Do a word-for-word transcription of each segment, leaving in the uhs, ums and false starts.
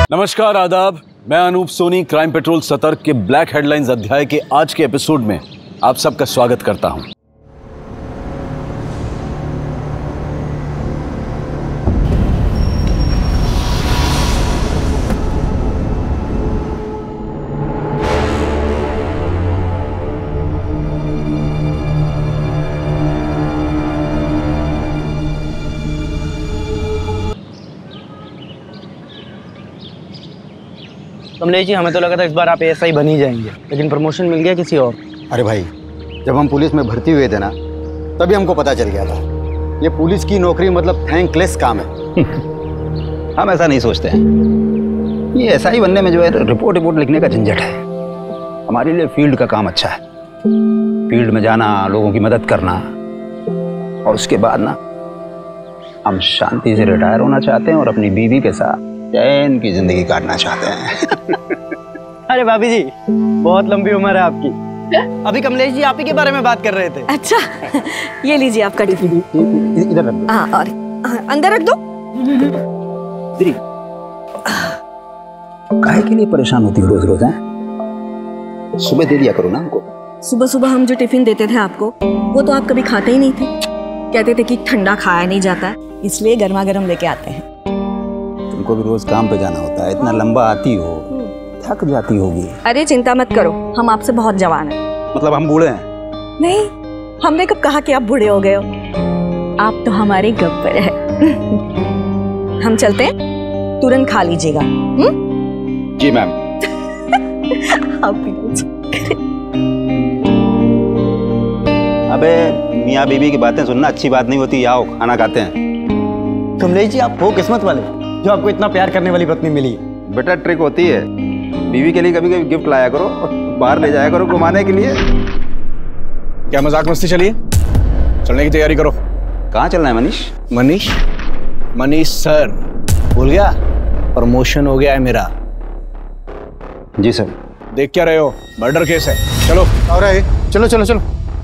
नमस्कार, आदाब। मैं अनूप सोनी क्राइम पेट्रोल सतर के ब्लैक हेडलाइंस अध्याय के आज के एपिसोड में आप सबका स्वागत करता हूं। कमलेश जी, हमें तो लगा था इस बार आप एस आई बन ही जाएंगे, लेकिन प्रमोशन मिल गया किसी और। अरे भाई, जब हम पुलिस में भर्ती हुए थे ना, तभी हमको पता चल गया था ये पुलिस की नौकरी मतलब थैंकलेस काम है। हम ऐसा नहीं सोचते हैं। ये एस आई बनने में जो है रिपोर्ट रिपोर्ट लिखने का झंझट है। हमारे लिए फील्ड का काम अच्छा है। फील्ड में जाना, लोगों की मदद करना, और उसके बाद ना हम शांति से रिटायर होना चाहते हैं और अपनी बीवी के साथ चैन की जिंदगी काटना चाहते हैं। अरे भाभी जी, बहुत लंबी उम्र है आपकी। अभी कमलेश जी आप ही के बारे में बात कर रहे थे। अच्छा, ये लीजिए आपका टिफिन। इधर रख दो। हाँ, और अंदर रख दो। काहे के लिए परेशान होती हो रोज रोज? हैं सुबह दे दिया करो ना हमको। सुबह सुबह हम जो टिफिन देते थे आपको, वो तो आप कभी खाते ही नहीं थे। कहते थे कि ठंडा खाया नहीं जाता, इसलिए गर्मा गर्म लेके आते हैं। तुमको भी रोज काम पे जाना होता है, इतना लंबा आती हो, थक जाती होगी। अरे चिंता मत करो, हम आपसे बहुत जवान हैं। मतलब हम बूढ़े हैं? नहीं, हमने कब कहा कि आप बूढ़े हो गए हो। आप तो हमारे गब्बर हैं। हम चलते हैं, तुरंत खा लीजिएगा। जी मैम। अबे मियाँ बीबी की बातें सुनना अच्छी बात नहीं होती। आओ खाना खाते हैं। कमलेश जी, आप वो किस्मत वाले जो आपको इतना प्यार करने वाली पत्नी मिली। बेटा ट्रिक होती है, बीवी के लिए कभी कभी गिफ्ट लाया करो और बाहर ले जाया करो घुमाने के लिए। क्या मजाक मस्ती चलिए, चलने की तैयारी करो। कहाँ चलना है मनीष? मनीष मनीष सर, भूल गया? प्रमोशन हो गया है मेरा। जी सर। देख क्या रहे हो, मर्डर केस है। चलो। और है, चलो चलो चलो।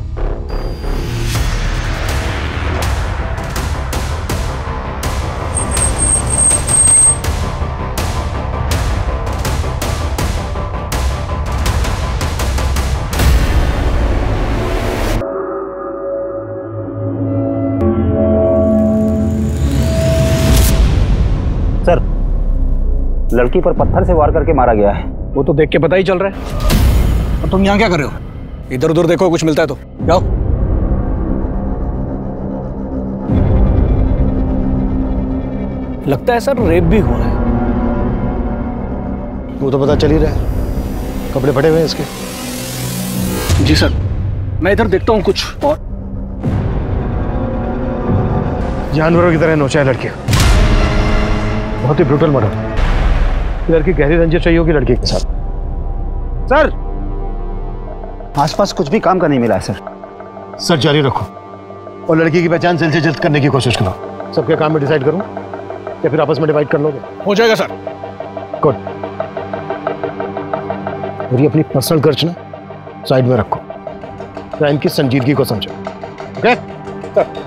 सर, लड़की पर पत्थर से वार करके मारा गया है। वो तो देख के पता ही चल रहा है। और तुम यहाँ क्या कर रहे हो? इधर उधर देखो, कुछ मिलता है तो जाओ। लगता है सर रेप भी हुआ है। वो तो पता चल ही रहा है, कपड़े फटे हुए हैं इसके। जी सर, मैं इधर देखता हूँ कुछ। और जानवरों की तरह नोचा है लड़की। बहुत ही ब्रूटल मर्डर। लड़की गहरी रंजिश रही होगी लड़की के साथ। सर, आसपास कुछ भी काम का नहीं मिला है सर। सर जारी रखो और लड़की की पहचान जल्द से जल्द करने की कोशिश करो। सबके काम में डिसाइड करूं या फिर आपस में डिवाइड कर लोगे? हो जाएगा सर। गुड। और ये अपनी पर्सनल खर्च ना साइड में रखो, क्राइम की संजीदगी को समझो। Okay sir.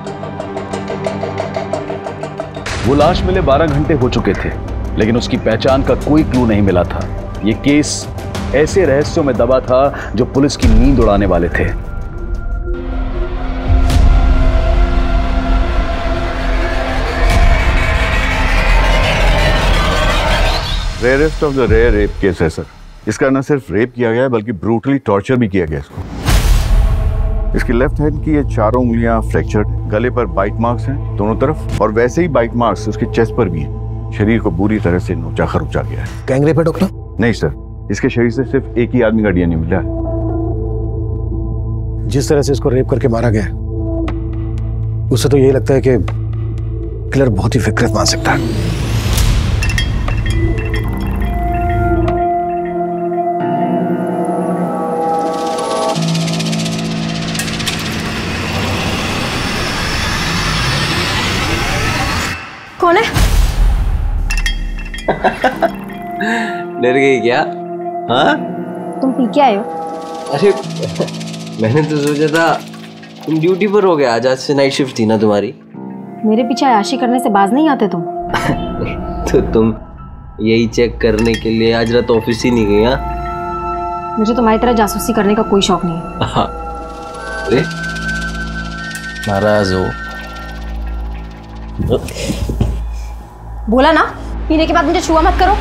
वो लाश मिले बारह घंटे हो चुके थे, लेकिन उसकी पहचान का कोई क्लू नहीं मिला था। ये केस ऐसे रहस्यों में दबा था जो पुलिस की नींद उड़ाने वाले थे। Rarest of the rare rape case है सर। इसका न सिर्फ रेप किया गया है बल्कि ब्रूटली टॉर्चर भी किया गया इसको। इसकी लेफ्ट हैंड की ये चारों उंगलियां फ्रैक्चर्ड, गले पर बाइट मार्क्स हैं दोनों तरफ, और वैसे ही बाइट मार्क्स उसके चेस्ट पर भी हैं। शरीर को बुरी तरह से नोचा खरोचा गया है। गैंगरेप है डॉक्टर? नहीं सर, इसके शरीर से सिर्फ एक ही आदमी का डीएनए मिला है। जिस तरह से इसको रेप करके मारा गया उससे तो यही लगता है कि किलर बहुत ही विकृत मानसिकता है। कौन है? डर गई क्या? हाँ, तुम पी के आए हो? अरे मैंने तो सोचा था तुम ड्यूटी पर हो गया, आज आज से नाइट शिफ्ट थी ना तुम्हारी। मेरे पीछे आयाशी करने से बाज नहीं आते तुम। तो तुम यही चेक करने के लिए आज रात ऑफिस ही नहीं गई। हाँ, मुझे तुम्हारी तरह जासूसी करने का कोई शौक नहीं है। अरे नाराज हो? बोला ना, पीने के बाद मुझे छुआ मत करो।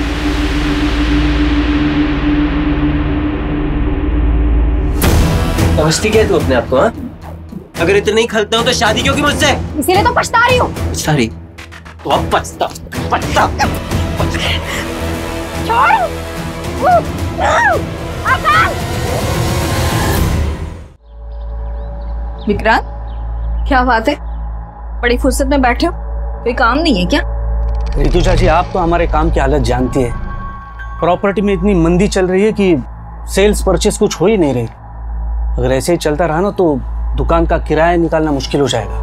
समझती क्या तू अपने आप को? हाँ, अगर इतना ही खलता हूँ तो शादी क्यों की मुझसे? इसीलिए तो पछता रही हूँ। पछता रही? तो अब पछता पछता विक्रांत, क्या बात है? बड़ी फुर्सत में बैठे हो, कोई काम नहीं है क्या? रितु चाची, आप तो हमारे काम की हालत जानती है। प्रॉपर्टी में इतनी मंदी चल रही है कि सेल्स परचेस कुछ हो ही नहीं रही। अगर ऐसे ही चलता रहा ना तो दुकान का किराया निकालना मुश्किल हो जाएगा।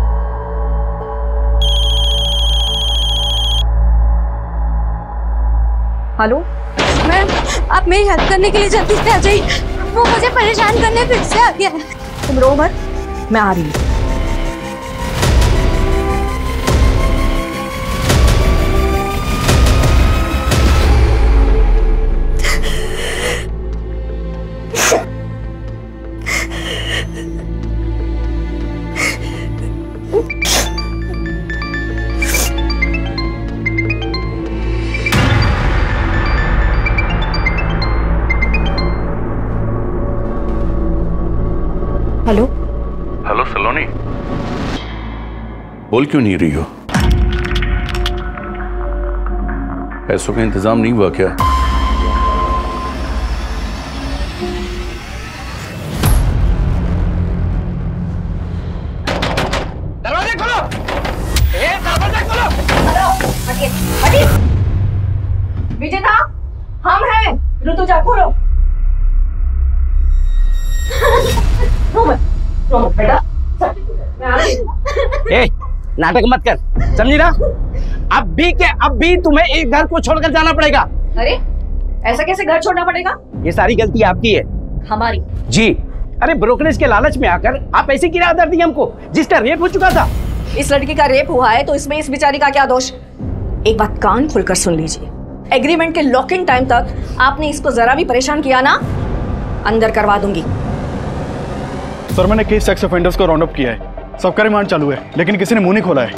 हेलो मैम, आप मेरी हेल्प करने के लिए जल्दी से आ जाइए। वो मुझे परेशान करने फिर से आ गया है। तुम रो मत, मैं आ रही हूँ। हेलो हेलो सलोनी, बोल क्यों नहीं रही हो? पैसों का इंतजाम नहीं हुआ क्या? दरवाजे खोलो! ए, दरवाजे खोलो! हटिए, हटिए। विजेता, हम हैं। ऋतु जा, खोलो। रो मत, रो मत बेटा। मैं आ रही हूँ। ए, नाटक मत कर, समझी ना? अब भी के अब भी तुम्हें एक घर को छोड़कर जाना पड़ेगा। अरे, ऐसा कैसे घर छोड़ना पड़ेगा? ये सारी गलती आपकी है। हमारी? जी। अरे ब्रोकरेज के लालच में आकर आप ऐसी किराया दर दी हमको, जिसका रेप हो चुका था। इस लड़की का रेप हुआ है तो इसमें इस बेचारी का क्या दोष? एक बात कान खुलकर सुन लीजिए, एग्रीमेंट के लॉक इन टाइम तक आपने इसको जरा भी परेशान किया ना, अंदर करवा दूंगी। सर, मैंने केस सेक्स ऑफेंडर्स को राउंड अप किया है। सबका रिमांड चालू है, लेकिन किसी ने मुंह नहीं खोला है।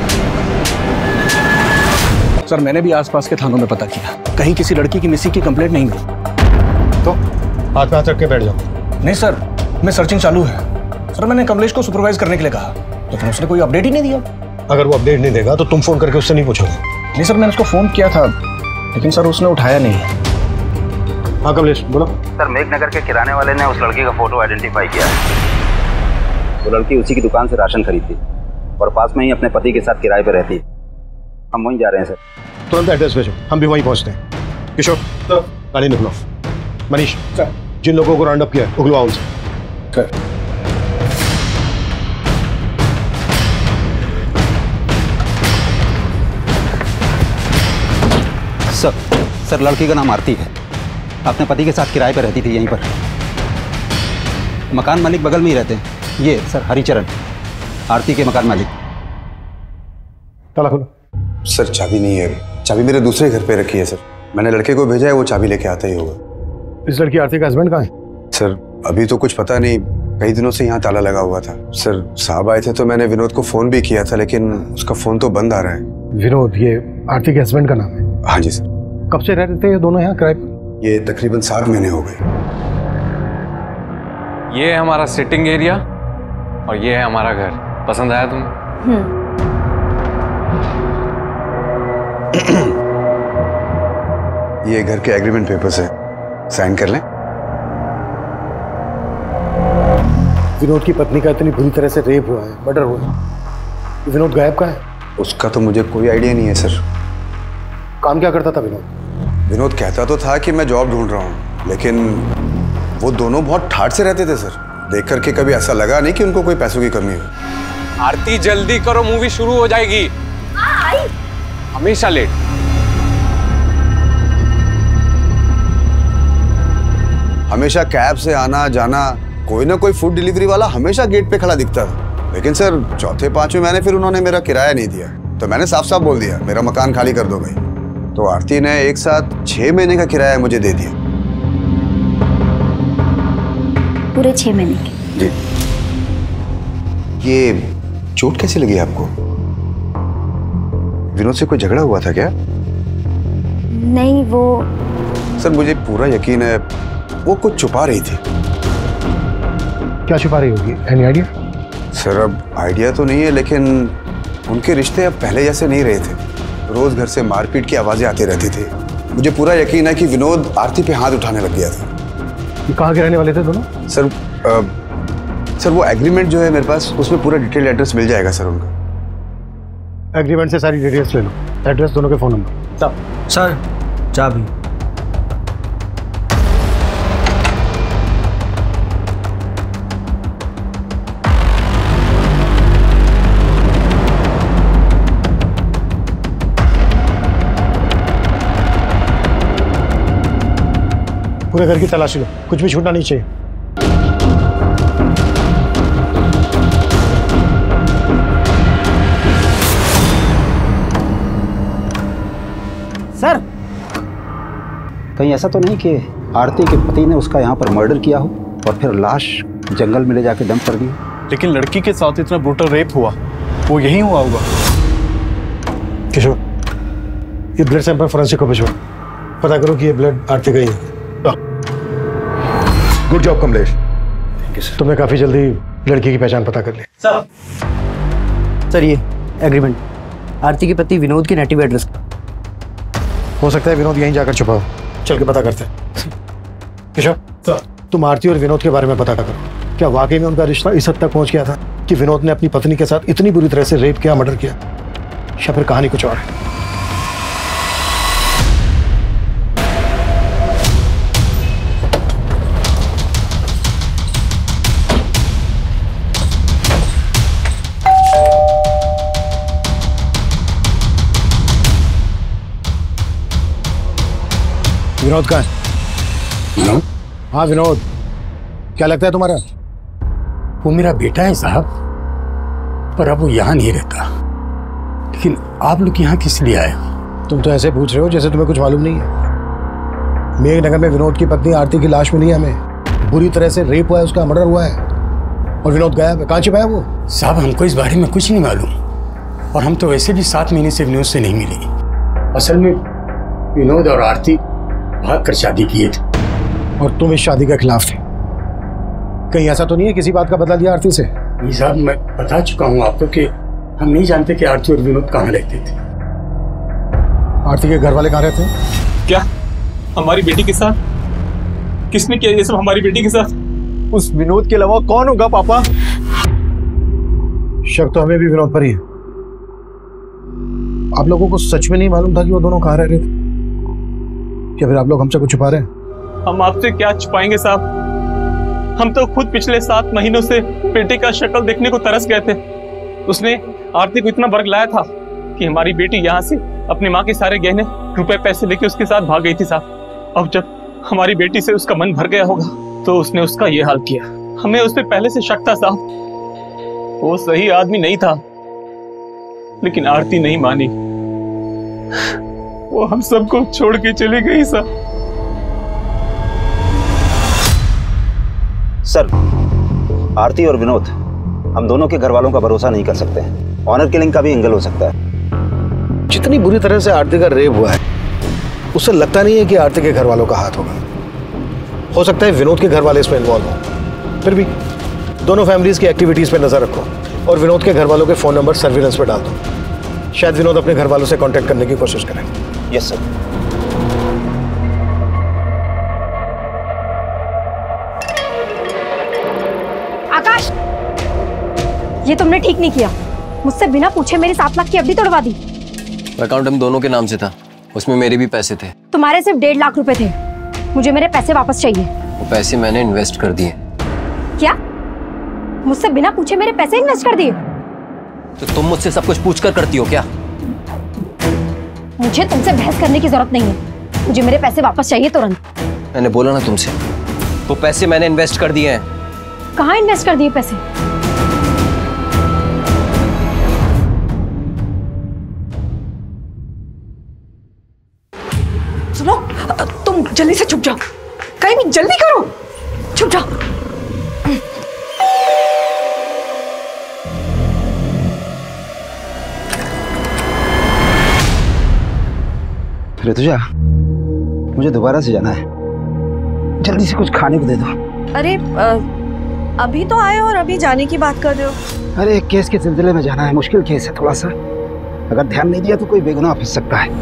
सर, मैंने भी आसपास के थानों में पता किया, कहीं किसी लड़की की मिसिंग की कंप्लेंट नहीं मिली। तो हाथ में हाथ रख के बैठ जाओ। नहीं सर, मैं सर्चिंग चालू है। सर, मैंने कमलेश को सुपरवाइज करने के लिए कहा, लेकिन उसने कोई अपडेट ही नहीं दिया। अगर वो अपडेट नहीं देगा तो तुम फोन करके उससे नहीं पूछोगे? नहीं सर, मैंने उसको फोन किया था, लेकिन सर उसने उठाया नहीं। हाँ कमलेश, बोलो। सर, मेघनगर के किराने वाले ने उस लड़की का फोटो आइडेंटिफाई किया है। वो लड़की उसी की दुकान से राशन खरीदती और पास में ही अपने पति के साथ किराए पर रहती है। हम वहीं जा रहे हैं सर। तुरंत एड्रेस भेजो, हम भी वहीं पहुंचते हैं। किशोर, गाड़ी निकलो। मनीष, जिन लोगों को राउंड अप किया है उगलवाओ उनसे। सर सर लड़की का नाम आरती है, अपने पति के साथ किराए पर रहती थी यहीं पर। मकान मालिक बगल में ही रहते हैं। ये सर हरिचरण, आरती के मकान मालिक। ताला खोलो। सर चाबी नहीं है, चाबी मेरे दूसरे घर पे रखी है सर। मैंने लड़के को भेजा है, वो चाबी लेके आता ही होगा। इस लड़की आरती का हस्बैंड कहाँ है? सर अभी तो कुछ पता नहीं, कई दिनों से यहाँ ताला लगा हुआ था। सर साहब आए थे तो मैंने विनोद को फोन भी किया था, लेकिन उसका फोन तो बंद आ रहा है। विनोद, ये आरती के हस्बैंड का नाम है? हाँ जी सर। कब से रह रहे थे ये दोनों यहाँ किराए पर? ये तकरीबन सात महीने हो गए। ये है हमारा सिटिंग एरिया और ये है हमारा घर। पसंद आया तुम्हें? ये घर के एग्रीमेंट पेपर्स है, साइन कर लें। विनोद की पत्नी का इतनी बुरी तरह से रेप हुआ है, मर्डर हुआ है। विनोद गायब कहाँ है? उसका तो मुझे कोई आइडिया नहीं है सर। काम क्या करता था विनोद? विनोद कहता तो था कि मैं जॉब ढूंढ रहा हूँ, लेकिन वो दोनों बहुत ठाठ से रहते थे सर। देख करके कभी ऐसा लगा नहीं कि उनको कोई पैसों की कमी हो। आरती जल्दी करो, मूवी शुरू हो जाएगी। हमेशा लेट। हमेशा कैब से आना जाना, कोई ना कोई फूड डिलीवरी वाला हमेशा गेट पे खड़ा दिखता था। लेकिन सर चौथे पांचवें महीने फिर उन्होंने मेरा किराया नहीं दिया, तो मैंने साफ साफ बोल दिया मेरा मकान खाली कर दो भाई। तो आरती ने एक साथ छह महीने का किराया मुझे दे दिया। पूरे छह महीने के? जी। ये चोट कैसी लगी आपको? विनोद से कोई झगड़ा हुआ था क्या? नहीं, वो सर मुझे पूरा यकीन है वो कुछ छुपा रही थी। क्या छुपा रही होगी? Any idea? सर अब आइडिया तो नहीं है, लेकिन उनके रिश्ते अब पहले जैसे नहीं रहे थे। रोज घर से मारपीट की आवाजें आती रहती थी। मुझे पूरा यकीन है कि विनोद आरती पे हाथ उठाने लग गया था। ये कहाँ के रहने वाले थे दोनों? सर आ, सर वो एग्रीमेंट जो है मेरे पास, उसमें पूरा डिटेल एड्रेस मिल जाएगा सर उनका। एग्रीमेंट से सारी डिटेल्स ले लो, एड्रेस, दोनों के फोन नंबर। सब सर चाबी। पूरे घर की तलाशी लो, कुछ भी छूटना नहीं चाहिए। सर कहीं ऐसा तो नहीं कि आरती के पति ने उसका यहाँ पर मर्डर किया हो और फिर लाश जंगल में ले जाके डंप कर दी? लेकिन लड़की के साथ इतना ब्रूटल रेप हुआ, वो यही हुआ होगा। किशोर, ये ब्लड सैंपल फोरेंसिक को भिजवाओ, पता करो कि ये ब्लड आरती का ही है। गुड जॉब कमलेश, तुमने काफी जल्दी लड़की की पहचान पता कर ली। सर सर ये एग्रीमेंट आरती के पति विनोद के नेटिव एड्रेस का। हो सकता है विनोद यहीं जाकर छुपा हो, चल के पता करते हैं। किशोर सर, तुम आरती और विनोद के बारे में पता करो, क्या वाकई में उनका रिश्ता इस हद तक पहुंच गया था कि विनोद ने अपनी पत्नी के साथ इतनी बुरी तरह से रेप किया, मर्डर किया, या फिर कहानी कुछ और है? विनोद कहाँ है? हाँ विनोद, क्या लगता है तुम्हारा? वो मेरा बेटा है साहब, पर अब वो यहाँ नहीं रहता। लेकिन आप लोग यहाँ किस लिए आए हो? तुम तो ऐसे पूछ रहे हो जैसे तुम्हें कुछ मालूम नहीं है। मेघनगर में विनोद की पत्नी आरती की लाश मिली है हमें, बुरी तरह से रेप हुआ है, उसका मर्डर हुआ है, और विनोद गायब है। कहाँ छिपा है वो? साहब हमको इस बारे में कुछ नहीं मालूम, और हम तो वैसे भी सात महीने से विनोद से नहीं मिले। असल में विनोद और आरती भाग कर शादी किए थे, और तुम इस शादी के खिलाफ थे। कहीं ऐसा तो नहीं है किसी बात का बदला लिया आरती से? नहीं साहब, मैं बता चुका हूँ आपको कि हम नहीं जानते कि आरती और विनोद कहाँ रहते थे। आरती के घर वाले कहाँ रहते हैं? क्या हमारी बेटी के साथ? किसने किया ये सब हमारी बेटी के साथ? उस विनोद के अलावा कौन होगा पापा? शक तो हमें भी विनोद पर ही है। आप लोगों को सच में नहीं मालूम था कि वो दोनों कहाँ रह रहे थे? क्या फिर आप लोग हमसे कुछ छुपा रहे हैं? हम आपसे क्या छुपाएंगे साहब, हम तो खुद पिछले सात महीनों से बेटे का शक्ल देखने को तरस गए थे। उसने आरती को इतना बर्ग लाया था कि हमारी बेटी यहाँ से अपनी माँ के सारे गहने, रुपए, पैसे लेके उसके साथ भाग गई थी साहब। अब जब हमारी बेटी से उसका मन भर गया होगा तो उसने उसका ये हाल किया। हमें उस पर पहले से शक था साहब, वो सही आदमी नहीं था, लेकिन आरती नहीं मानी, वो हम सबको छोड़ के चली गई साहब। सर, आरती और विनोद, हम दोनों के घर वालों का भरोसा नहीं कर सकते। ऑनर किलिंग का भी एंगल हो सकता है। जितनी बुरी तरह से आरती का रेप हुआ है, उससे लगता नहीं है कि आरती के घर वालों का हाथ होगा। हो सकता है विनोद के घर वाले इसमें इन्वॉल्व हो। फिर भी दोनों फैमिलीज की एक्टिविटीज पे नजर रखो और विनोद के घर वालों के फोन नंबर सर्विलेंस पे डाल दो। शायद विनोद अपने घर वालों से कांटेक्ट करने की कोशिश करें। Yes sir. आकाश, ये तुमने ठीक नहीं किया। मुझसे बिना पूछे मेरी सात लाख की एफडी तोड़वा दी। अकाउंट हम दोनों के नाम से था, उसमें मेरे भी पैसे थे। तुम्हारे सिर्फ डेढ़ लाख रुपए थे। मुझे मेरे पैसे वापस चाहिए। वो पैसे मैंने इन्वेस्ट कर दिए। क्या? मुझसे बिना पूछे मेरे पैसे इन्वेस्ट कर दिए? तो तुम मुझसे सब कुछ पूछकर करती हो क्या? मुझे तुमसे बहस करने की जरूरत नहीं है। मुझे मेरे पैसे वापस चाहिए तुरंत। मैंने बोला ना तुमसे, वो पैसे मैंने इन्वेस्ट कर दिए हैं। कहाँ इन्वेस्ट कर दिए पैसे? जल्दी से छुप जाओ, कहीं भी जल्दी करो, छुप जाओ। ऋतुजा, मुझे दोबारा से जाना है, जल्दी से कुछ खाने को दे दो। अरे आ, अभी तो आए और अभी जाने की बात कर रहे हो? अरे एक केस के सिलसिले में जाना है, मुश्किल केस है थोड़ा सा, अगर ध्यान नहीं दिया तो कोई बेगुनाह फंस सकता है।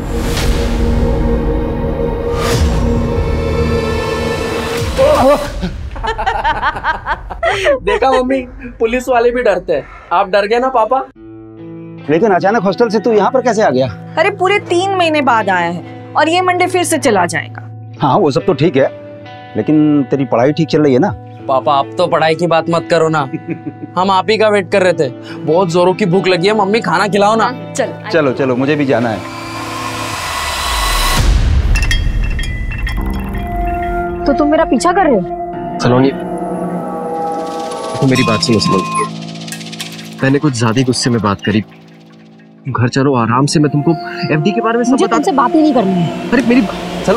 देखा मम्मी, पुलिस वाले भी डरते हैं। आप डर गए ना पापा? लेकिन अचानक हॉस्टल से तू यहाँ पर कैसे आ गया? अरे पूरे तीन महीने बाद आया है और ये मंडे फिर से चला जाएगा। हाँ वो सब तो ठीक है, लेकिन तेरी पढ़ाई ठीक चल रही है ना? पापा आप तो पढ़ाई की बात मत करो ना, हम आप ही का वेट कर रहे थे। बहुत जोरों की भूख लगी है, मम्मी खाना खिलाओ ना। चल चलो चलो, मुझे भी जाना है। तो तुम मेरा पीछा कर रहे हो? सलोनी, तो मेरी बात सुनो सलोनी, मैंने कुछ ज्यादा गुस्से में बात करी। घर चलो आराम से, मैं तुमको एफडी के बारे में सब मुझे बता। तुमसे बात ही नहीं करनी है। अरे मेरी चलो।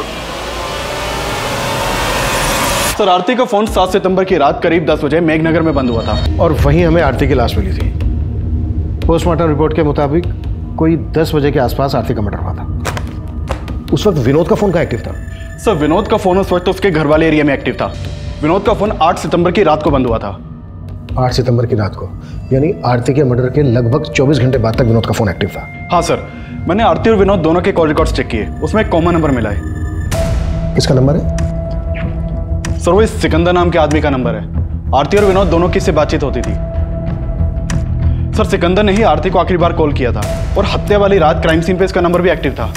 सर आरती का फोन सात सितंबर की रात करीब दस बजे मेघनगर में बंद हुआ था और वहीं हमें आरती की लाश मिली थी। पोस्टमार्टम रिपोर्ट के मुताबिक कोई दस बजे के आसपास आरती का मर्डर हुआ था। उस वक्त विनोद का फोन कहाँ एक्टिव था? सर विनोद का फोन उस वक्त उसके घर वाले एरिया में एक्टिव था। विनोद का फोन आठ सितंबर की रात को बंद हुआ था। आठ सितंबर की रात को, यानी आरती के मर्डर के लगभग चौबीस घंटे बाद तक विनोद का फोन एक्टिव था। हाँ सर, मैंने आरती और विनोद दोनों के कॉल रिकॉर्ड्स चेक किए, उसमें एक कॉमन नंबर मिला है। किसका नंबर है? सर वो इस सिकंदर नाम के आदमी का नंबर है। आरती और विनोद दोनों की इससे बातचीत होती थी। सर सिकंदर ने ही आरती को आखिरी बार कॉल किया था और हत्या वाली रात क्राइम सीन पे इसका नंबर भी एक्टिव था।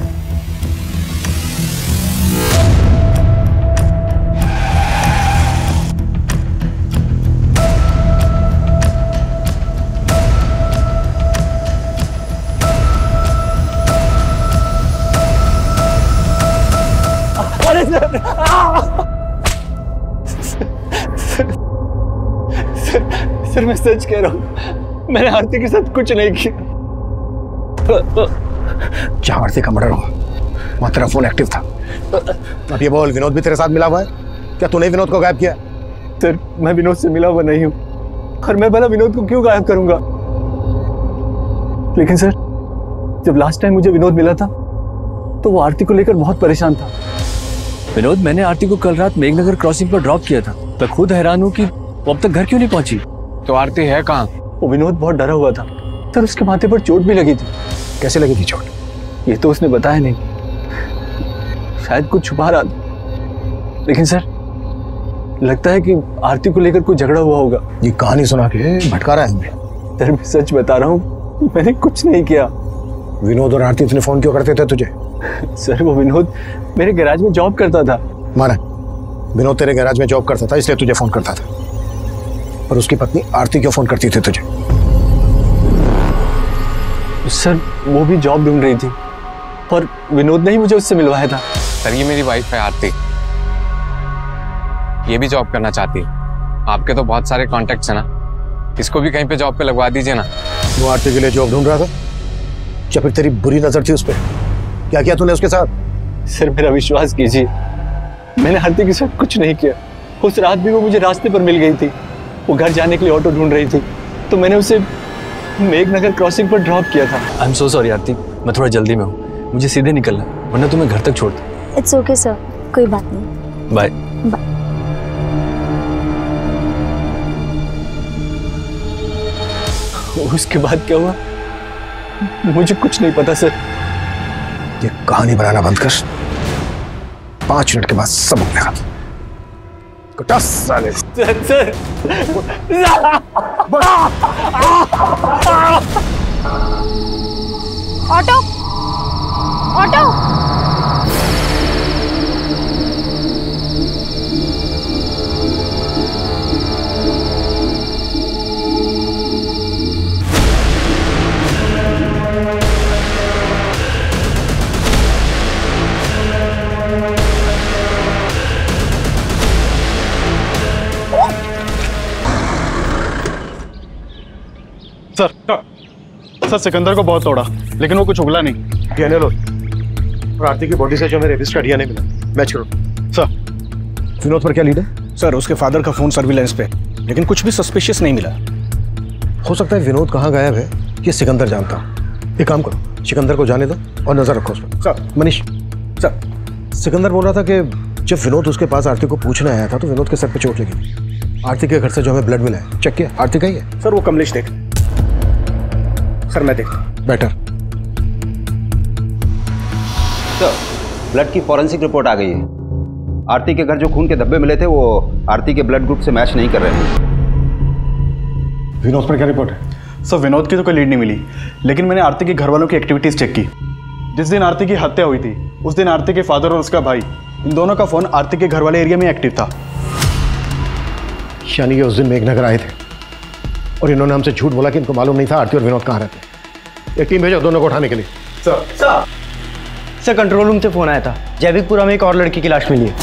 सर मैं सच कह रहा हूँ, मैंने आरती के साथ कुछ नहीं किया। जहाँ आरती का मर्डर हुआ वहाँ तेरा फोन एक्टिव था। अब ये बोल, विनोद भी तेरे साथ मिला हुआ है? क्या तूने विनोद को गायब किया? सर मैं विनोद से मिला हुआ नहीं हूँ, और मैं भला विनोद को क्यों गायब करूंगा? लेकिन सर जब लास्ट टाइम मुझे विनोद मिला था तो वो आरती को लेकर बहुत परेशान था। विनोद, मैंने आरती को कल रात मेघनगर क्रॉसिंग पर ड्रॉप किया था। मैं खुद हैरान हूँ कि वो अब तक घर क्यों नहीं पहुंची। तो आरती है कहाँ? वो विनोद बहुत डरा हुआ था सर, उसके माथे पर चोट भी लगी थी। कैसे लगी थी चोट? ये तो उसने बताया नहीं, शायद कुछ छुपा रहा था। लेकिन सर लगता है कि आरती को लेकर कोई झगड़ा हुआ होगा। ये कहानी सुना के भटका रहा है हमें। सर मैं सच बता रहा हूँ, मैंने कुछ नहीं किया। विनोद और आरती इतने फोन क्यों करते थे तुझे? सर वो विनोद मेरे गैराज में जॉब करता था। माना विनोद तेरे गैराज में जॉब करता था इसलिए तुझे फोन करता था, और उसकी पत्नी आरती क्यों फोन करती थी तुझे? सर वो भी जॉब ढूंढ रही थी और विनोद ने ही मुझे उससे मिलवाया था। सर ये मेरी वाइफ है आरती, ये भी जॉब करना चाहती है। आपके तो बहुत सारे कॉन्टेक्ट्स हैं ना, इसको भी कहीं पे जॉब पे लगवा दीजिए ना। वो आरती के लिए जॉब ढूंढ रहा था या फिर तेरी बुरी नजर थी उस पर? क्या किया तूने उसके साथ? सर मेरा विश्वास कीजिए, मैंने आरती के साथ कुछ नहीं किया। उस रात भी वो मुझे रास्ते पर मिल गई थी। वो घर जाने के लिए ऑटो ढूंढ रही थी तो मैंने उसे मेघनगर क्रॉसिंग पर ड्रॉप किया था। आई एम सो सॉरी आरती, मैं थोड़ा जल्दी में हूँ, मुझे सीधे निकलना है वरना तुम्हें घर तक छोड़ दूँ। इट्स ओके सर, कोई बात नहीं। Bye bye. उसके बाद क्या हुआ मुझे कुछ नहीं पता सर। ये कहानी बनाना बंद कर, पांच मिनट के बाद सब बदलेगा। साले sir sir auto auto sir sir Sikandar को बहुत तोड़ा लेकिन वो कुछ उगला नहीं। डीएनए लो, और आरती की बॉडी से जो हमें रेपिस्ट का डीएनए मिला मैच करो। सर, विनोद पर क्या लीड है? सर, उसके फादर का फोन सर्विलेंस पे, लेकिन कुछ भी सस्पिशियस नहीं मिला। हो सकता है विनोद कहाँ गायब है ये सिकंदर जानता हूँ। एक काम करो, सिकंदर को जाने दो और नजर रखो उस पर। सर। मनीष सर, सिकंदर बोल रहा था कि जब विनोद उसके पास आरती को पूछने आया था तो विनोद के सर पे चोट लगी। आरती के घर से जो हमें ब्लड मिला है चेक किया, आरती का ही है। सर वो कमलेश देख। सर मैं देखता हूं। बेटर। तो ब्लड की फॉरेंसिक रिपोर्ट आ गई है। आरती के घर जो खून के धब्बे मिले थे वो आरती के ब्लड ग्रुप से मैच नहीं कर रहे हैं। विनोद पर क्या रिपोर्ट है? सर, विनोद की तो कोई लीड नहीं मिली, लेकिन मैंने आरती के घर वालों की एक्टिविटीज चेक की। जिस दिन आरती की हत्या हुई थी उस दिन आरती के फादर और उसका भाई, इन दोनों का फोन आरती के घर वाले एरिया में एक्टिव था। यानी कि उस दिन मेघनगर आए थे और इन्होंने हमसे झूठ बोला कि इनको मालूम नहीं था आरती और विनोद कहाँ रहते हैं। एक टीम भेजो दोनों को उठाने के लिए। Sir sir sir control room से फोन आया था, जैविकपुरा में एक और लड़की की लाश मिली है।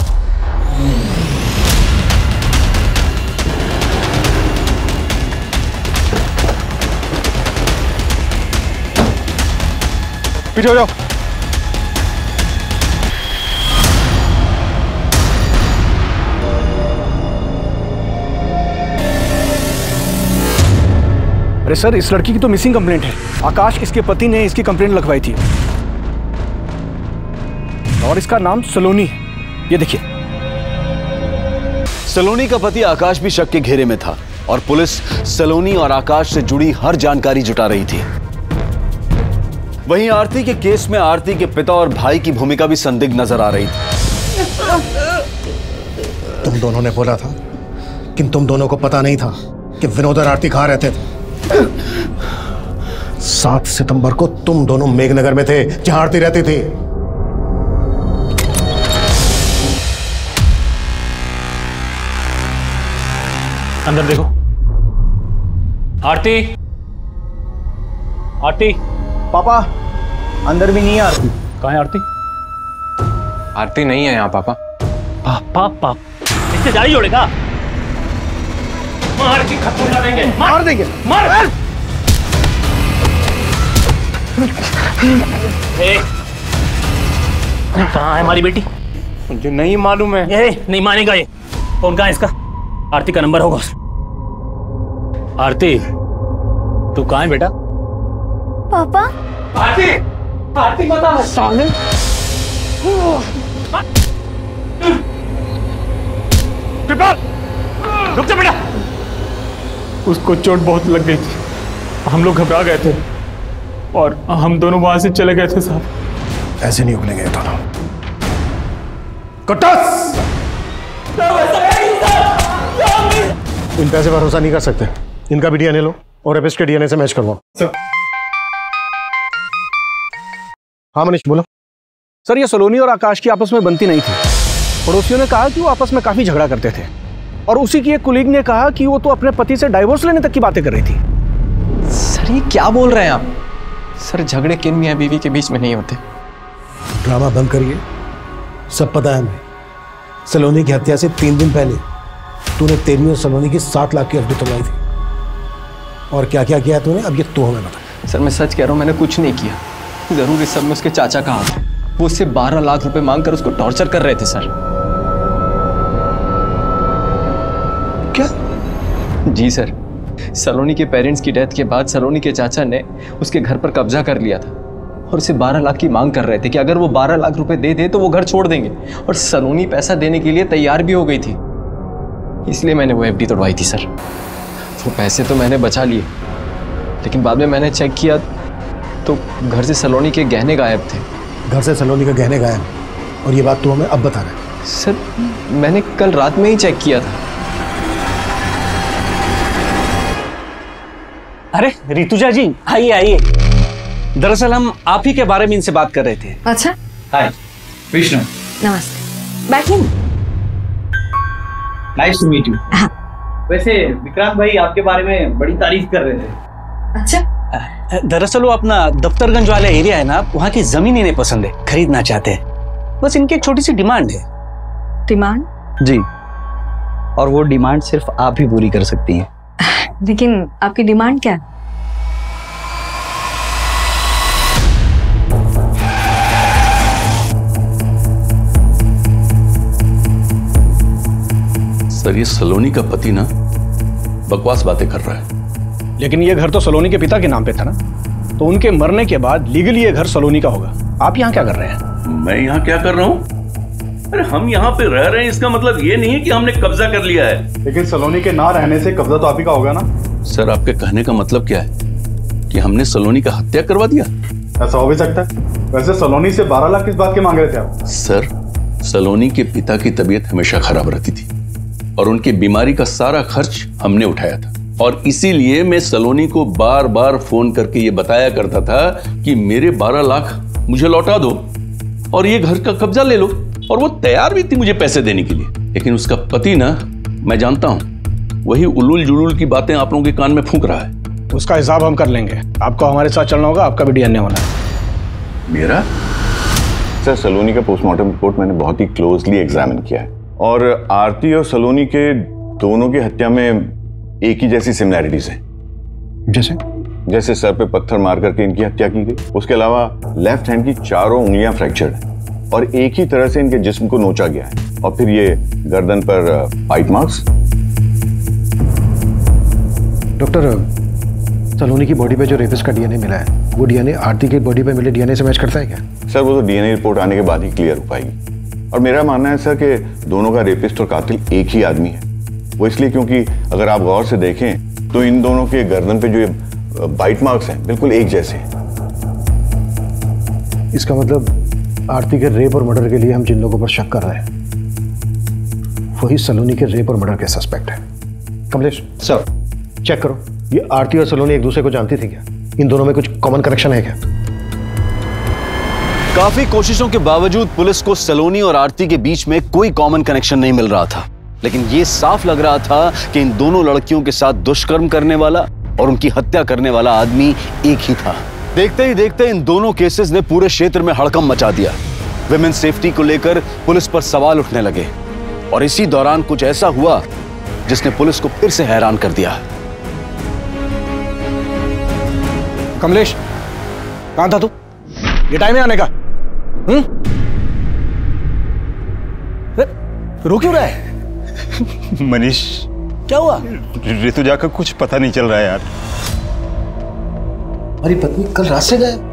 पीछे हो जाओ। अरे सर, इस लड़की की तो मिसिंग कंप्लेंट है। आकाश, इसके पति ने इसकी कंप्लेंट लिखवाई थी और इसका नाम सलोनी है। ये देखिए। सलोनी का पति आकाश भी शक के घेरे में था और पुलिस सलोनी और आकाश से जुड़ी हर जानकारी जुटा रही थी। वहीं आरती के केस में आरती के पिता और भाई की भूमिका भी संदिग्ध नजर आ रही थी। तुम दोनों ने बोला था कि तुम दोनों को पता नहीं था कि विनोद और आरती कहाँ रहते थे। सात सितंबर को तुम दोनों मेघनगर में थे जहां आरती रहती थी। अंदर देखो। आरती, आरती। पापा, अंदर भी नहीं है आरती। कहाँ है आरती? आरती नहीं है यहाँ पापा। पापा पाप इससे जारी जोड़ेगा? मार के खत्म कर देंगे। मार देंगे। मार। कहाँ है हमारी बेटी? मुझे नहीं मालूम है। ये नहीं मानेगा ये। फोन कहाँ है इसका? आरती का नंबर होगा। आरती, तू कहाँ है बेटा? पापा। आरती, आरती बता। साले। रुक जा बेटा। उसको चोट बहुत लग गई थी, हम लोग घबरा गए थे और हम दोनों वहां से चले गए थे साहब। ऐसे नहीं उगलेंगे दोनों। कटस! इन पैसे भरोसा नहीं कर सकते। इनका भी डीएनए लो और एपिस्ट के डीएनए से मैच करवाओ। हाँ मनीष बोलो। सर, ये सलोनी और आकाश की आपस में बनती नहीं थी। पड़ोसियों ने कहा कि वो आपस में काफी झगड़ा करते थे और उसी की एक कुलीग ने कहा कि वो तो अपने पति से डाइवोर्स लेने तक की बातें कर रही थी। सर ये क्या बोल रहे हैं आप? सर झगड़े किन मियां बीवी के बीच में नहीं होते। ड्रामा बंद करिए, सब पता है हमें। सलोनी की हत्या से तीन दिन पहले तूने तेरहवीं और सलोनी की सात लाख की एफडी तोड़वाई थी और क्या क्या किया तूने, अब ये तो हमें बता। सर मैं सच कह रहा हूँ, मैंने कुछ नहीं किया। जरूर इस सब में उसके चाचा का हाथ है। वो उससे बारह लाख रुपए मांग कर उसको टॉर्चर कर रहे थे सर। क्या? जी सर, सलोनी के पेरेंट्स की डेथ के बाद सलोनी के चाचा ने उसके घर पर कब्जा कर लिया था और उसे बारह लाख की मांग कर रहे थे कि अगर वो बारह लाख रुपए दे दे तो वो घर छोड़ देंगे, और सलोनी पैसा देने के लिए तैयार भी हो गई थी। इसलिए मैंने वो एफडी तोड़वाई थी सर। वो पैसे तो मैंने बचा लिए, लेकिन बाद में मैंने चेक किया तो घर से सलोनी के गहने गायब थे। घर से सलोनी के गहने गायब और ये बात तू हमें अब बता रहा है? सर मैंने कल रात में ही चेक किया था। अरे रितुजा जी, आइए आइए। दरअसल हम आप ही के बारे में इनसे बात कर रहे थे। अच्छा, हाय विष्णु। नमस्ते, बैठिए। Nice to meet you. वैसे विक्रांत भाई आपके बारे में बड़ी तारीफ कर रहे थे। अच्छा, दरअसल वो अपना दफ्तरगंज वाला एरिया है ना, वहाँ की जमीन इन्हें पसंद है, खरीदना चाहते हैं। बस इनकी एक छोटी सी डिमांड है। डिमांड? जी, और वो डिमांड सिर्फ आप ही पूरी कर सकती हैं। लेकिन आपकी डिमांड क्या है? सर ये सलोनी का पति ना बकवास बातें कर रहा है। लेकिन ये घर तो सलोनी के पिता के नाम पे था ना, तो उनके मरने के बाद लीगली ये घर सलोनी का होगा। आप यहाँ क्या कर रहे हैं? मैं यहाँ क्या कर रहा हूँ? अरे हम यहाँ पे रह रहे हैं, इसका मतलब ये नहीं है कि हमने कब्जा कर लिया है। लेकिन सलोनी के ना रहने से कब्जा तो आप ही का होगा ना। सर आपके कहने का मतलब क्या है कि हमने सलोनी का हत्या करवा दिया? ऐसा हो भी सकता है। वैसे सलोनी से बारह लाख किस बात के मांग रहे थे आप? सर सलोनी के पिता की तबीयत हमेशा खराब रहती थी और उनकी बीमारी का सारा खर्च हमने उठाया था, और इसीलिए मैं सलोनी को बार बार फोन करके ये बताया करता था कि मेरे बारह लाख मुझे लौटा दो और ये घर का कब्जा ले लो, और वो तैयार भी थी मुझे पैसे देने के लिए। लेकिन उसका पति ना, मैं जानता हूं, वही उलूल जुलूल की बातें आप लोगों के कान में फूंक रहा है। उसका हिसाब हम कर लेंगे। आपको हमारे साथ चलना होगा, आपका भी डीएनए होना है। मेरा? सर सलोनी का पोस्टमार्टम रिपोर्ट मैंने बहुत ही क्लोजली एग्जामिन किया है, और आरती और सलोनी के दोनों की हत्या में एक ही जैसी सिमिलैरिटीज हैं। जैसे जैसे सर पे पत्थर मार करके इनकी हत्या की गई, उसके अलावा लेफ्ट हैंड की चारों उंगलियां फ्रैक्चर्ड हैं और एक ही तरह से इनके जिस्म को नोचा गया है, और फिर ये गर्दन पर बाइट मार्क्स। डॉक्टर, सलोनी की बॉडी पे जो रेपिस्ट का डीएनए मिला है, वो डीएनए आरती की बॉडी पे मिले डीएनए से मैच करता है क्या? सर वो तो डीएनए रिपोर्ट आने के बाद ही क्लियर हो पाएगी, और मेरा मानना है सर कि दोनों का रेपिस्ट और कातिल एक ही आदमी है। वो इसलिए क्योंकि अगर आप गौर से देखें तो इन दोनों के गर्दन पे जो ये बाइट मार्क्स हैं बिल्कुल एक जैसे हैं। इसका मतलब आरती के रेप और मर्डर के लिए हम जिन लोगों पर शक कर रहे हैं वही सलोनी के रेप और मर्डर के सस्पेक्ट है। कमलेश सर, चेक करो, ये आरती और सलोनी एक दूसरे को जानती थी क्या? इन दोनों में कुछ कॉमन कनेक्शन है क्या? काफी कोशिशों के बावजूद पुलिस को सलोनी और आरती के बीच में कोई कॉमन कनेक्शन नहीं मिल रहा था, लेकिन यह साफ लग रहा था कि इन दोनों लड़कियों के साथ दुष्कर्म करने वाला और उनकी हत्या करने वाला आदमी एक ही था। देखते ही देखते इन दोनों केसेस ने पूरे क्षेत्र में हड़कंप मचा दिया। विमेन सेफ्टी को लेकर पुलिस पर सवाल उठने लगे, और इसी दौरान कुछ ऐसा हुआ जिसने पुलिस को फिर से हैरान कर दिया। कमलेश, कहां था तू? ये टाइम है आने का। हम्म? रो क्यों रहा है? मनीष, क्या हुआ? ऋतुजा का कुछ पता नहीं चल रहा है यार। हमारी पत्नी कल रात से गायब।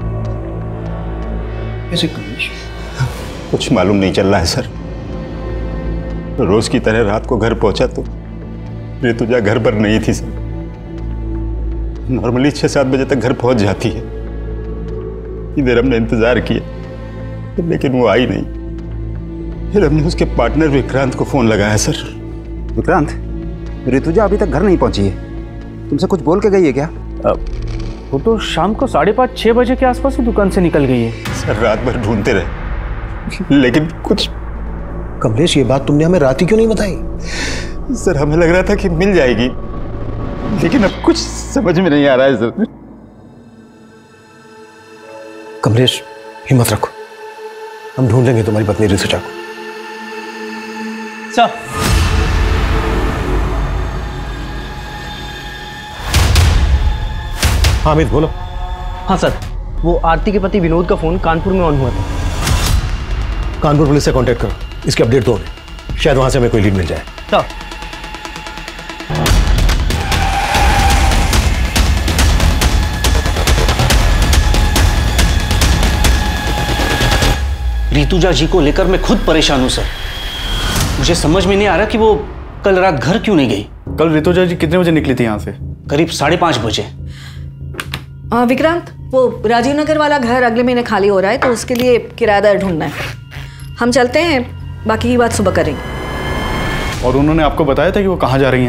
कैसे कमलेश? कुछ मालूम नहीं चल रहा है सर। रोज की तरह रात को घर पहुंचा तो ऋतुजा घर पर नहीं थी सर। नॉर्मली छह सात बजे तक घर पहुंच जाती है। इधर हमने इंतजार किया लेकिन वो आई नहीं। फिर हमने उसके पार्टनर विक्रांत को फोन लगाया सर। विक्रांत, ऋतुजा अभी तक घर नहीं पहुंची है, तुमसे कुछ बोल के गई है क्या? वो तो शाम को साढ़े पाँच छह बजे के आसपास ही दुकान से निकल गई है। सर रात भर ढूंढते रहे लेकिन कुछ। कमलेश, ये बात तुमने हमें रात ही क्यों नहीं बताई? सर हमें लग रहा था कि मिल जाएगी, लेकिन अब कुछ समझ में नहीं आ रहा है सर। कमलेश, हिम्मत रखो, हम ढूंढ लेंगे तुम्हारी पत्नी ऋतुजा को। सर, हामिद बोलो। हाँ सर, वो आरती के पति विनोद का फोन कानपुर में ऑन हुआ था। कानपुर पुलिस से कांटेक्ट करो, इसकी अपडेट दो हमें, शायद वहां से हमें कोई लीड मिल जाए। सर, ऋतुजा जी को लेकर मैं खुद परेशान हूं सर। मुझे समझ में नहीं आ रहा कि वो कल रात घर क्यों नहीं गई। कल ऋतुजा जी कितने बजे निकली थी यहाँ से? करीब साढ़े पांच बजे। आ, विक्रांत, वो राजीव नगर वाला घर अगले महीने खाली हो रहा है, तो उसके लिए किराएदार ढूंढना है। हम चलते हैं, बाकी की बात सुबह करेंगे। और उन्होंने आपको बताया था कि वो कहाँ जा रही हैं?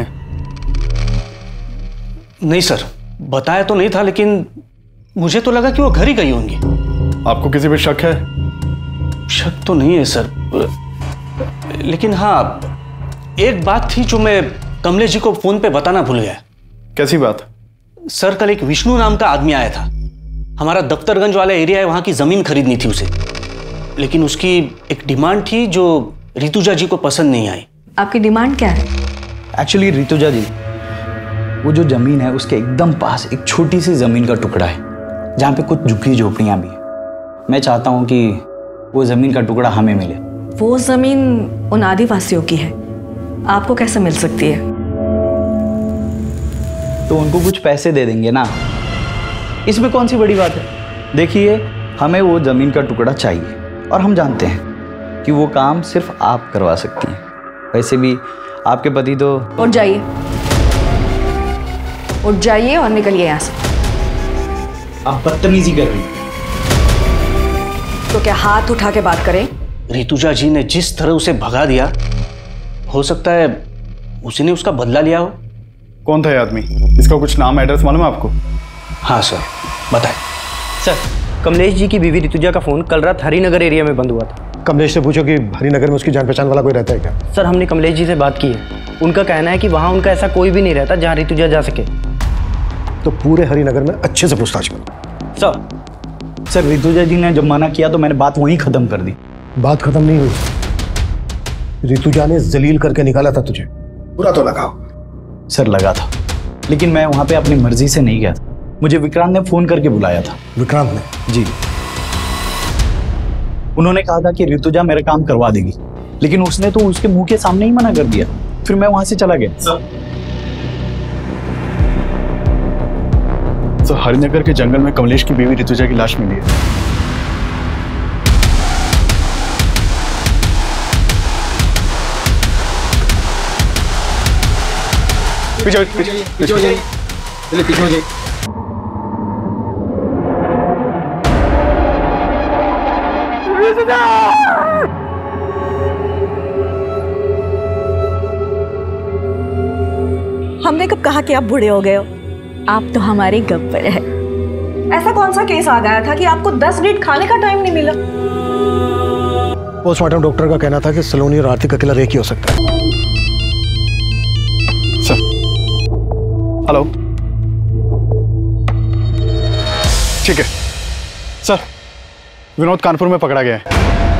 नहीं सर, बताया तो नहीं था, लेकिन मुझे तो लगा कि वो घर ही गई होंगी। आपको किसी पे शक है? शक तो नहीं है सर, लेकिन हाँ एक बात थी जो मैं कमलेश जी को फोन पे बताना भूल गया। कैसी बात? सर, कल एक विष्णु नाम का आदमी आया था। हमारा दफ्तरगंज वाला एरिया है, वहां की जमीन खरीदनी थी उसे, लेकिन उसकी एक डिमांड थी जो ऋतुजा जी को पसंद नहीं आई। आपकी डिमांड क्या है? एक्चुअली ऋतुजा जी, वो जो जमीन है उसके एकदम पास एक छोटी सी जमीन का टुकड़ा है जहाँ पे कुछ झुग्गी झोपड़ियाँ भी है। मैं चाहता हूँ कि वो जमीन का टुकड़ा हमें मिले। वो जमीन उन आदिवासियों की है आपको कैसे मिल सकती है? तो उनको कुछ पैसे दे देंगे ना, इसमें कौन सी बड़ी बात है। देखिए, हमें वो जमीन का टुकड़ा चाहिए और हम जानते हैं कि वो काम सिर्फ आप करवा सकती हैं। वैसे भी आपके पति तो। उठ जाइए, उठ जाइए और निकलिए यहाँ से। आप बदतमीजी कर रही हैं। तो क्या हाथ उठा के बात करें? ऋतुजा जी ने जिस तरह उसे भगा दिया, हो सकता है उसी ने उसका बदला लिया हो। कौन था ये आदमी? इसका कुछ नाम एड्रेस मालूम है आपको? हाँ सर, बताएं। सर, कमलेश जी की बीवी ऋतुजा का फोन कल रात हरिनगर एरिया में बंद हुआ था। कमलेश से पूछो कि हरिनगर में उसकी जान पहचान वाला कोई रहता है क्या? सर, हमने कमलेश जी से बात की है। उनका कहना है कि वहाँ उनका ऐसा कोई भी नहीं रहता जहाँ ऋतुजा जा सके। तो पूरे हरिनगर में अच्छे से पूछताछ करो। सर सर ऋतुजा जी ने जब मना किया तो मैंने बात वहीं खत्म कर दी। बात खत्म नहीं हुई। ऋतुजा ने जलील करके निकाला था तुझे, बुरा तो लगा। सर लगा था, लेकिन मैं वहां पे अपनी मर्जी से नहीं गया था। मुझे विक्रांत ने फोन करके बुलाया था। विक्रांत ने? जी। उन्होंने कहा था कि ऋतुजा मेरा काम करवा देगी, लेकिन उसने तो उसके मुंह के सामने ही मना कर दिया। फिर मैं वहां से चला गया। सर, सर हरिनगर के जंगल में कमलेश की बीवी ऋतुजा की लाश मिली है। पीछे पीछे पीछे हो जाइए, चलिए पीछे हो जाइए। हमने कब कहा कि आप बूढ़े हो गए हो? आप तो हमारे गब्बर है। ऐसा कौन सा केस आ गया था कि आपको दस मिनट खाने का टाइम नहीं मिला? पोस्टमार्टम डॉक्टर का कहना था कि सलोनी और आरती का किलर एक ही हो सकता है। सर, हेलो, ठीक है सर, विनोद कानपुर में पकड़ा गया है।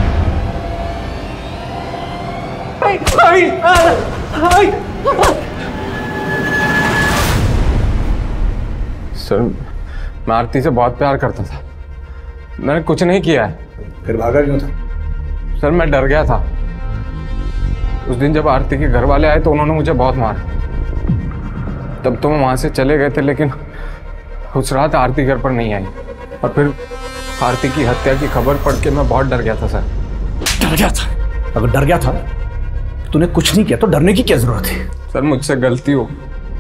सर, मैं आरती से बहुत प्यार करता था। मैंने कुछ नहीं किया है। फिर भागा क्यों था? सर, मैं डर गया था। उस दिन जब आरती के घर वाले आए तो उन्होंने मुझे बहुत मारा। तब तो मैं वहां से चले गए थे, लेकिन उस रात आरती घर पर नहीं आई। और फिर आरती की हत्या की खबर पढ़ के मैं बहुत डर गया था। सर, डर गया था? अगर डर गया था तूने कुछ नहीं किया तो डरने की क्या जरूरत है? सर, मुझसे गलती हो।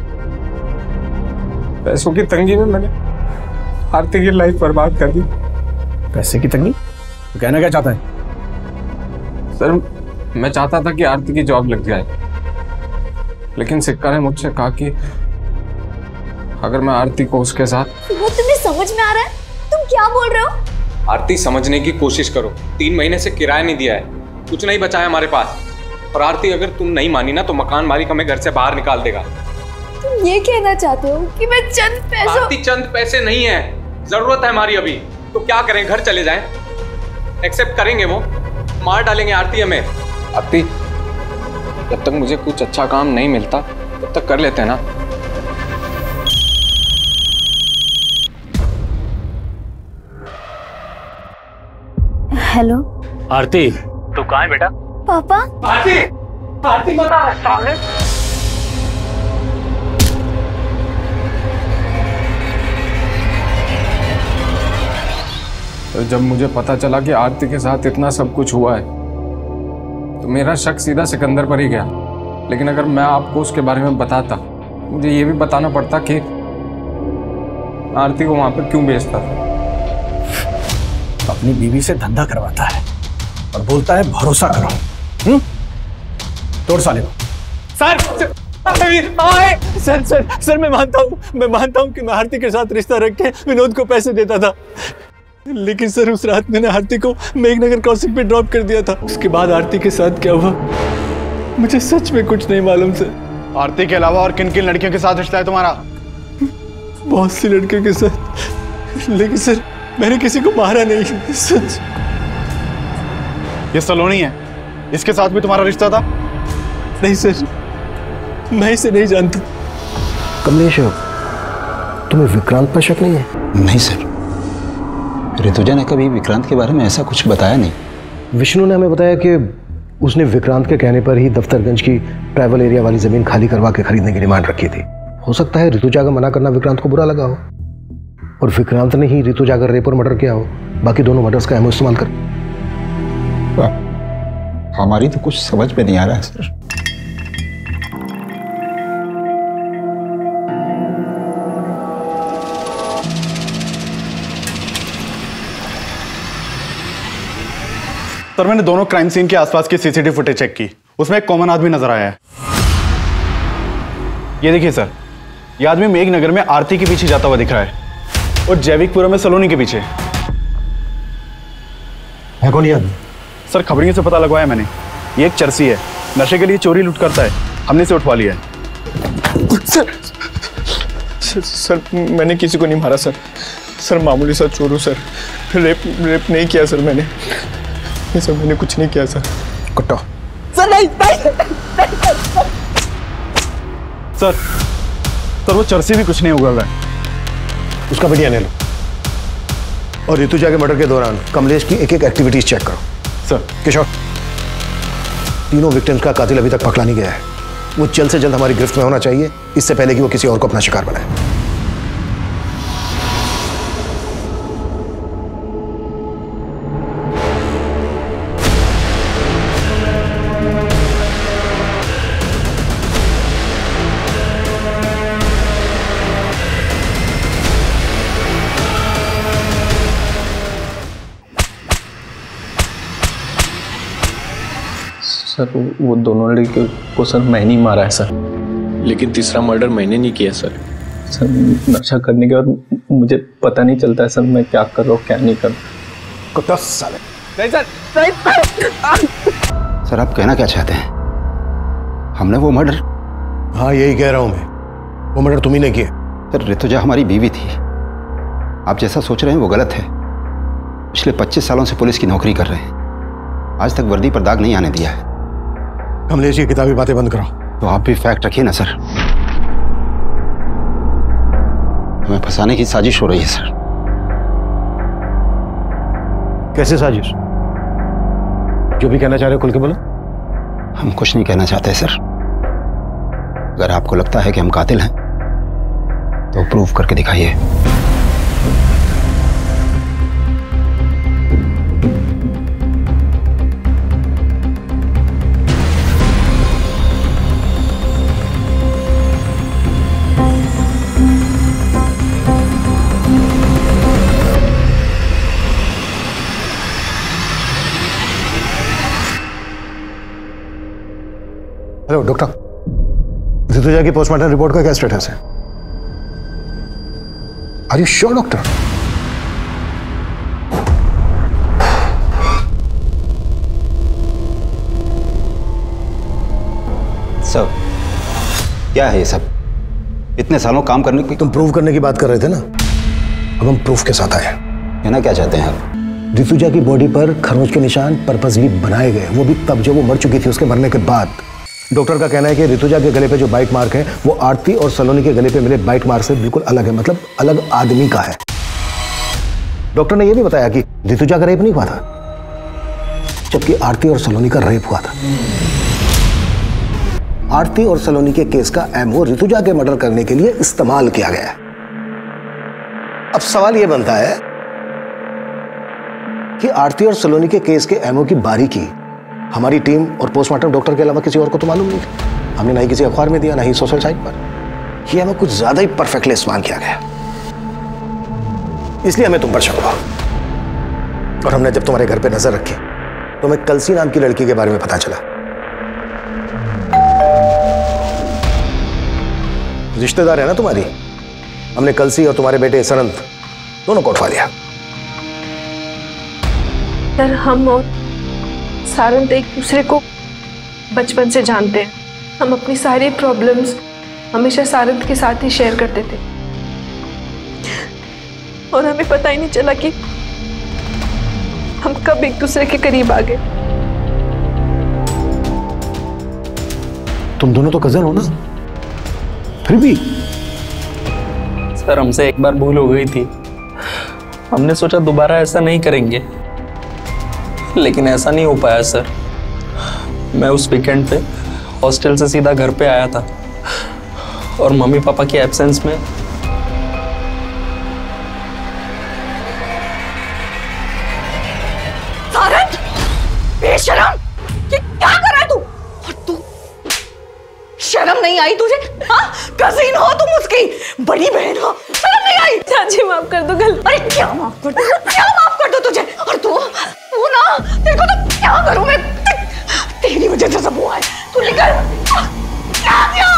पैसों की तंगी में मैंने आरती की लाइफ बर्बाद कर दी। पैसे की तंगी? तो कहना क्या चाहता है? सर, मैं चाहता था कि आरती की जॉब लग जाए, लेकिन सिक्का ने मुझसे कहा कि अगर मैं आरती को उसके साथ। वो तुम्हें समझ में आ रहा है? तुम क्या बोल रहे हो? आरती, समझने की कोशिश करो। तीन महीने से किराया नहीं दिया है, कुछ नहीं बचा है हमारे पास। और आरती, अगर तुम नहीं मानी ना तो मकान मालिक हमें घर से बाहर निकाल देगा। तुम ये कहना चाहते हो कि मैं चंद पैसों? आरती, चंद पैसे नहीं है, जरूरत है हमारी अभी। तो क्या करें, घर चले जाएं? एक्सेप्ट करेंगे वो? मार डालेंगे आरती हमें। आरती, जब तक मुझे कुछ अच्छा काम नहीं मिलता तब तक कर लेते हैं ना। हेलो आरती, तू कहाँ है बेटा? पापा। आरती, आरती बता साले। तो जब मुझे पता चला कि आरती के साथ इतना सब कुछ हुआ है तो मेरा शक सीधा सिकंदर पर ही गया। लेकिन अगर मैं आपको उसके बारे में बताता, मुझे ये भी बताना पड़ता कि आरती को वहां पर क्यों बेचता था। अपनी बीवी से धंधा करवाता है और बोलता है भरोसा करो। हम्म? तोड़ साले को। सर सर सर सर मैं मानता हूँ मैं मानता हूँ कि मैं आरती के साथ रिश्ता रख के विनोद को पैसे देता था, लेकिन सर उस रात मैंने आरती को मेघनगर क्रॉसिंग पे ड्रॉप कर दिया था। उसके बाद आरती के साथ क्या हुआ मुझे सच में कुछ नहीं मालूम सर। आरती के अलावा और किन किन लड़कियों के साथ रिश्ता है तुम्हारा? बहुत सी लड़कियों के साथ, लेकिन सर मैंने किसी को मारा नहीं। सच। ये सलोनी है, इसके साथ भी तुम्हारा रिश्ता था? नहीं सर, मैं इसे नहीं जानता। कमलेश, तुम्हें विक्रांत पर शक नहीं है? नहीं सर, ऋतुजा ने कभी विक्रांत के बारे में ऐसा कुछ बताया नहीं। विष्णु ने हमें बताया कि उसने विक्रांत के कहने पर ही दफ्तरगंज की ट्रैवल एरिया वाली जमीन खाली करवा के खरीदने की डिमांड रखी थी। हो सकता है ऋतुजा का मना करना विक्रांत को बुरा लगा हो और विक्रांत ने ही ऋतुजा का रेप और मर्डर किया हो, बाकी दोनों मर्डर्स का एमओ इस्तेमाल कर। हमारी तो कुछ समझ में नहीं आ रहा है सर। सर मैंने दोनों क्राइम सीन के आसपास की सीसीटीवी फुटेज चेक की, उसमें एक कॉमन आदमी नजर आया है। ये देखिए सर, ये आदमी मेघनगर में आरती के पीछे जाता हुआ दिख रहा है और जैविकपुरा में सलोनी के पीछे है। कौन ये आदमी? सर खबरियों से पता लगवाया मैंने, ये एक चरसी है, नशे के लिए चोरी लूट करता है, हमने इसे उठवा लिया है। सर सर, सर मैंने किसी को नहीं मारा सर, सर मामूली सा चोर हूँ सर, रेप रेप नहीं किया सर मैंने, नहीं सर मैंने कुछ नहीं किया सर। कुत्ता सर नहीं नहीं, नहीं सर सर वो चरसी भी कुछ नहीं उगल रहा है। उसका वीडियो ले लो और ऋतुजा के मर्डर के दौरान कमलेश की एक एक एक्टिविटीज चेक करो। सर किशोर, तीनों विक्टिम्स का कातिल अभी तक पकड़ा नहीं गया है, वो जल्द से जल्द हमारी गिरफ्त में होना चाहिए, इससे पहले कि वो किसी और को अपना शिकार बनाए। सर वो दोनों लड़के को सर मैंने ही मारा है सर। लेकिन तीसरा मर्डर मैंने नहीं किया सर। सर नशा करने के बाद मुझे पता नहीं चलता है सर मैं क्या कर रहा हूँ क्या नहीं कर रहा। कुत्ता साले। नहीं सर, नहीं सर आप कहना क्या चाहते हैं? हमने वो मर्डर? हाँ यही कह रहा हूं मैं, वो मर्डर तुम ही ने किया। सर ऋतुजा हमारी बीवी थी, आप जैसा सोच रहे हैं वो गलत है। पिछले पच्चीस सालों से पुलिस की नौकरी कर रहे हैं, आज तक वर्दी पर दाग नहीं आने दिया है। कमलेश ये किताबी बातें बंद करो। तो आप भी फैक्ट रखिए ना सर, हमें फंसाने की साजिश हो रही है सर। कैसे साजिश? जो भी कहना चाह रहे हो खुल के बोलो। हम कुछ नहीं कहना चाहते सर, अगर आपको लगता है कि हम कातिल हैं तो प्रूव करके दिखाइए। हेलो डॉक्टर, ऋतुजा की पोस्टमार्टम रिपोर्ट का क्या स्टेटस है? Are you sure doctor? Sir क्या है ये सब? इतने सालों काम करने की तुम प्रूव करने की बात कर रहे थे ना, अब हम प्रूफ के साथ आए। कहना क्या चाहते हैं आप? ऋतुजा की बॉडी पर खरोंच के निशान पर्पसली बनाए गए, वो भी तब जब वो मर चुकी थी, उसके मरने के बाद। डॉक्टर का कहना है कि ऋतुजा के गले पे जो बाइट मार्क है वो आरती और सलोनी के गले पे मिले बाइट मार्क से बिल्कुल अलग है, मतलब अलग आदमी का है। डॉक्टर ने यह भी बताया कि ऋतुजा का रेप नहीं हुआ था, जबकि आरती और सलोनी का रेप हुआ था। आरती और सलोनी के केस का एमओ ऋतुजा के मर्डर करने के लिए इस्तेमाल किया गया है। अब सवाल यह बनता है कि आरती और सलोनी के केस के एमओ की बारीकी हमारी टीम और पोस्टमार्टम डॉक्टर के अलावा किसी और को तो मालूम नहीं थी। हमने ना ही किसी अखबार में दिया, ना ही सोशल साइट पर। यह हमें कुछ ज्यादा ही परफेक्टली इस्तेमाल किया गया, इसलिए हमें तुम पर शक हुआ। और हमने जब तुम्हारे घर पे नजर रखी तो हमें कलसी नाम की लड़की के बारे में पता चला। रिश्तेदार है ना तुम्हारी, हमने कलसी और तुम्हारे बेटे सरंत दोनों को उठवा लिया। सर हम और सारंत एक दूसरे को बचपन से जानते हैं। हम अपनी सारी प्रॉब्लम्स हमेशा सारंत के साथ ही शेयर करते थे और हमें पता ही नहीं चला कि हम कब एक दूसरे के करीब आ गए। तुम दोनों तो कजन हो ना, फिर भी। सर हमसे एक बार भूल हो गई थी, हमने सोचा दोबारा ऐसा नहीं करेंगे, लेकिन ऐसा नहीं हो पाया सर। मैं उस वीकेंड पे हॉस्टल से सीधा घर पे आया था और मम्मी पापा की एब्सेंस में सारंग, बेशरम, ये क्या कर रहा है तू? और तू शर्म नहीं आई तुझे? हाँ, कजिन हो तुम उसकी, बड़ी बहन हो, शर्म नहीं आई? चाची माफ कर दो गलती। अरे क्या माफ कर दो? क्या माफ कर दो तुझे? और तू तू ना, तेरे को तो क्या करूं मैं? तेरी वजह से सब हुआ है। तू निकल। क्या किया?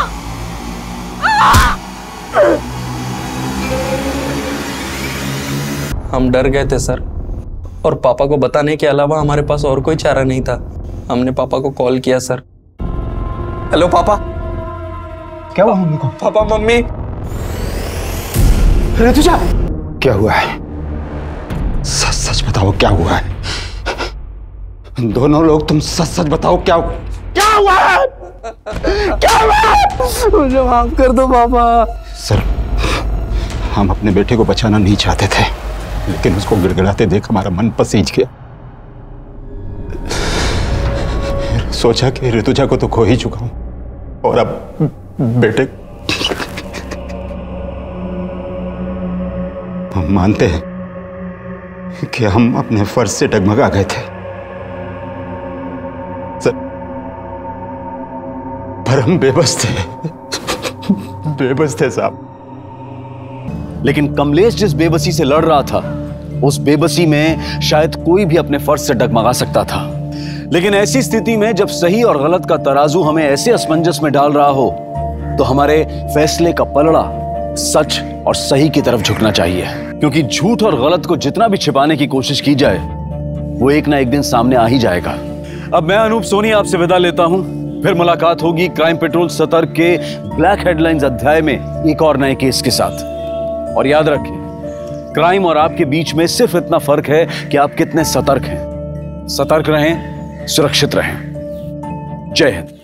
हम डर गए थे सर, और पापा को बताने के अलावा हमारे पास और कोई चारा नहीं था। हमने पापा को कॉल किया सर। हेलो पापा। क्या हुआ मम्मी को? Papa mummy. ऋतुजा, क्या हुआ है? सच सच बताओ क्या हुआ है? दोनों लोग तुम सच सच बताओ क्या क्या हुआ है? क्या हुआ है? मुझे माफ कर दो पापा। सर, हम अपने बेटे को बचाना नहीं चाहते थे, लेकिन उसको गिड़गिड़ाते देख हमारा मन पसीज गया। सोचा कि ऋतुजा को तो खो ही चुका हूं, और अब बेटे। हम मानते हैं कि हम अपने फर्ज से डगमगा गए थे सर, पर हम बेबस थे। बेबस थे साहब। लेकिन कमलेश जिस बेबसी से लड़ रहा था, उस बेबसी में शायद कोई भी अपने फर्ज से डगमगा सकता था। लेकिन ऐसी स्थिति में जब सही और गलत का तराजू हमें ऐसे असमंजस में डाल रहा हो, तो हमारे फैसले का पलड़ा सच और सही की तरफ झुकना चाहिए। क्योंकि झूठ और गलत को जितना भी छिपाने की कोशिश की जाए, वो एक ना एक दिन सामने आ ही जाएगा। अब मैं अनूप सोनी आपसे विदा लेता हूं। फिर मुलाकात होगी क्राइम पेट्रोल सतर के ब्लैक हेडलाइंस अध्याय में एक और नए केस के साथ। और याद रखें, क्राइम और आपके बीच में सिर्फ इतना फर्क है कि आप कितने सतर्क हैं। सतर्क रहें, सुरक्षित रहें। जय हिंद।